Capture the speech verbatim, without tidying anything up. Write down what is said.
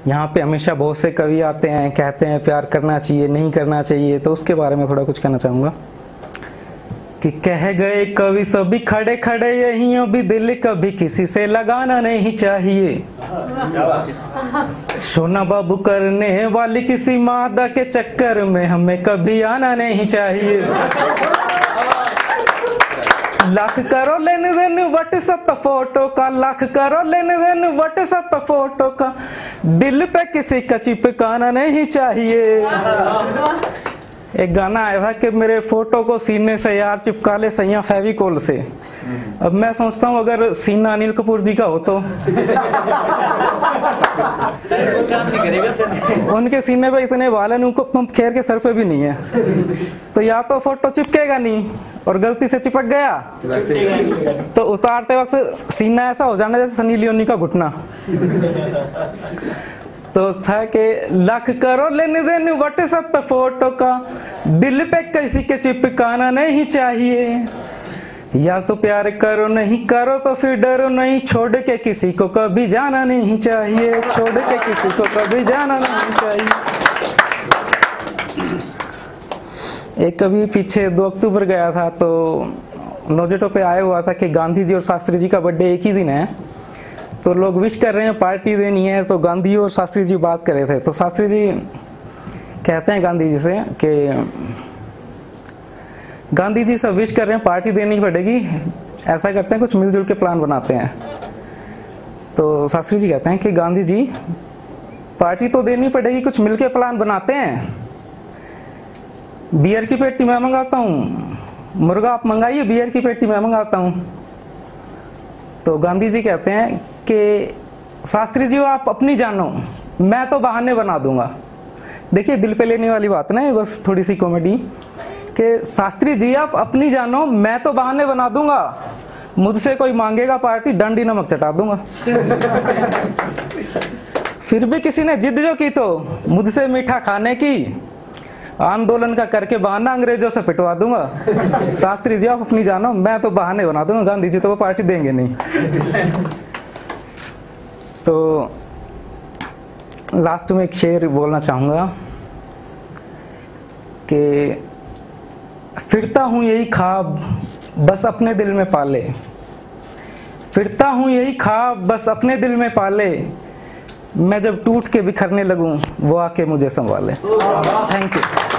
यहाँ पे हमेशा बहुत से कवि आते हैं, कहते हैं प्यार करना चाहिए, नहीं करना चाहिए, तो उसके बारे में थोड़ा कुछ कहना चाहूँगा कि कह गए कवि सभी खड़े खड़े यहीं भी दिल कभी किसी से लगाना नहीं चाहिए। शोना बाबू करने वाली किसी मादा के चक्कर में हमें कभी आना नहीं चाहिए। लाख करो लेने देन व्हाट्सएप पे फोटो का, लाख करो लेने देन व्हाट्सएप पे फोटो का, दिल पे किसी का चिपकाना नहीं चाहिए। एक गाना आया था कि मेरे फोटो को सीने से यार चिपका ले सैया फेविकोल से। अब मैं सोचता हूँ अगर सीना अनिल कपूर जी का हो तो उनके सीने पे इतने बाल हैं, उनको पंप खेर के सर पे भी नहीं है, तो या तो फोटो चिपकेगा नहीं और गलती से चिपक गया तो उतारते वक्त सीना ऐसा हो जाना जैसे सनी लियोनी का घुटना। तो था कि लाख करो लेने देने व्हाट्सएप पे फोटो का, दिल पे किसी के चिपकाना नहीं चाहिए। या तो प्यार करो नहीं करो तो फिर डरो नहीं, छोड़ के किसी को कभी जाना नहीं चाहिए, छोड़ के किसी को कभी जाना नहीं चाहिए। एक कभी पीछे दो अक्टूबर गया था तो नोजेटो पे आया हुआ था कि गांधी जी और शास्त्री जी का बर्थडे एक ही दिन है, तो लोग विश कर रहे हैं पार्टी देनी है। तो गांधी और शास्त्री जी बात कर रहे थे, तो शास्त्री जी कहते हैं गांधी जी से कि गांधी जी सब विश कर रहे हैं पार्टी देनी पड़ेगी, ऐसा करते हैं कुछ मिलजुल के प्लान बनाते हैं। तो शास्त्री जी कहते हैं कि गांधी जी पार्टी तो देनी पड़ेगी, कुछ मिलके प्लान बनाते हैं। बियर की पेटी मैं मंगाता हूँ, मुर्गा आप मंगाइए, बियर की पेटी मैं मंगाता हूँ। तो गांधी जी कहते हैं कि शास्त्री जी आप अपनी जानो, मैं तो बहाने बना दूंगा। देखिए दिल पे लेने वाली बात ना, बस थोड़ी सी कॉमेडी कि शास्त्री जी आप अपनी जानो, मैं तो बहाने बना दूंगा, मुझसे कोई मांगेगा पार्टी डंडी नमक चटा दूंगा। फिर भी किसी ने जिद जो की तो मुझसे मीठा खाने की, आंदोलन का करके बहाना अंग्रेजों से पिटवा दूंगा। शास्त्री जी आप अपनी जानो, मैं तो बहाने बना दूंगा, गांधी जी तो वो पार्टी देंगे नहीं। तो लास्ट में एक शेर बोलना चाहूंगा कि फिरता हूं यही ख्वाब बस अपने दिल में पाले, फिरता हूं यही ख्वाब बस अपने दिल में पाले, मैं जब टूट के बिखरने लगूं वो आके मुझे संभाले। Thank you.